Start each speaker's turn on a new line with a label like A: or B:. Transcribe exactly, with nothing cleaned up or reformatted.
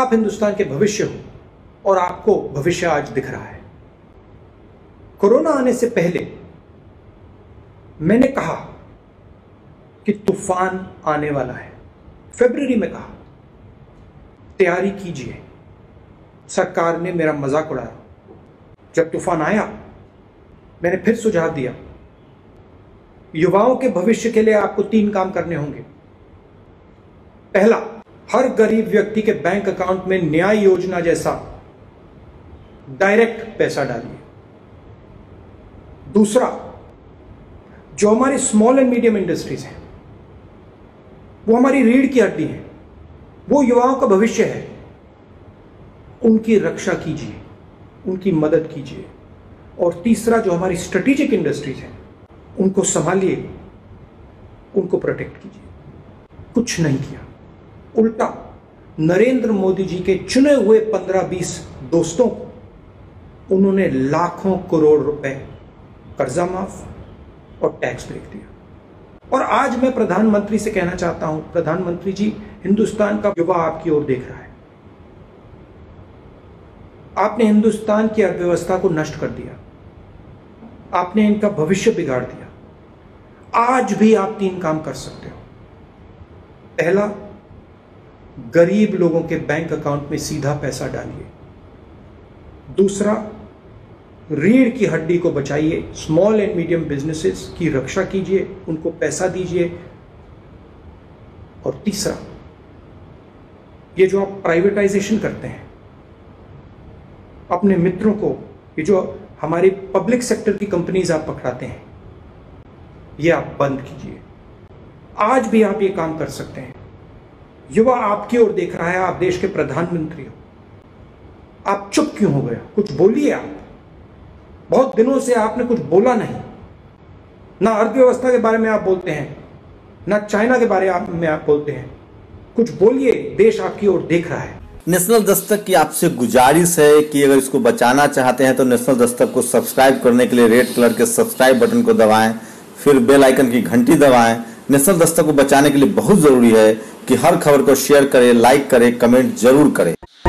A: आप हिंदुस्तान के भविष्य हो और आपको भविष्य आज दिख रहा है। कोरोना आने से पहले मैंने कहा कि तूफान आने वाला है। फरवरी में कहा तैयारी कीजिए। सरकार ने मेरा मजाक उड़ाया। जब तूफान आया मैंने फिर सुझाव दिया, युवाओं के भविष्य के लिए आपको तीन काम करने होंगे। पहला, हर गरीब व्यक्ति के बैंक अकाउंट में न्याय योजना जैसा डायरेक्ट पैसा डालिए। दूसरा, जो हमारी स्मॉल एंड मीडियम इंडस्ट्रीज हैं, वो हमारी रीढ़ की हड्डी है, वो युवाओं का भविष्य है, उनकी रक्षा कीजिए, उनकी मदद कीजिए। और तीसरा, जो हमारी स्ट्रेटेजिक इंडस्ट्रीज हैं, उनको संभालिए, उनको प्रोटेक्ट कीजिए। कुछ नहीं किया, उल्टा नरेंद्र मोदी जी के चुने हुए पंद्रह बीस दोस्तों को उन्होंने लाखों करोड़ रुपए कर्जा माफ और टैक्स ब्रेक दिया। और आज मैं प्रधानमंत्री से कहना चाहता हूं, प्रधानमंत्री जी, हिंदुस्तान का युवा आपकी ओर देख रहा है। आपने हिंदुस्तान की अर्थव्यवस्था को नष्ट कर दिया, आपने इनका भविष्य बिगाड़ दिया। आज भी आप तीन काम कर सकते हो। पहला, गरीब लोगों के बैंक अकाउंट में सीधा पैसा डालिए। दूसरा, रीढ़ की हड्डी को बचाइए, स्मॉल एंड मीडियम बिजनेसेस की रक्षा कीजिए, उनको पैसा दीजिए। और तीसरा, ये जो आप प्राइवेटाइजेशन करते हैं, अपने मित्रों को, ये जो हमारी पब्लिक सेक्टर की कंपनीज आप पकड़ाते हैं, ये आप बंद कीजिए। आज भी आप ये काम कर सकते हैं। युवा आपकी ओर देख रहा है, आप देश के प्रधानमंत्री हो। आप चुप क्यों हो गए? कुछ बोलिए। आप बहुत दिनों से आपने कुछ बोला नहीं। ना अर्थव्यवस्था के बारे में आप बोलते हैं, ना चाइना के बारे में आप बोलते हैं। कुछ बोलिए, देश आपकी ओर देख रहा है।
B: नेशनल दस्तक की आपसे गुजारिश है कि अगर इसको बचाना चाहते हैं तो नेशनल दस्तक को सब्सक्राइब करने के लिए रेड कलर के सब्सक्राइब बटन को दबाएं, फिर बेल आइकन की घंटी दबाएं। नेशनल दस्तक को बचाने के लिए बहुत जरूरी है कि हर खबर को शेयर करें, लाइक करें, कमेंट जरूर करें।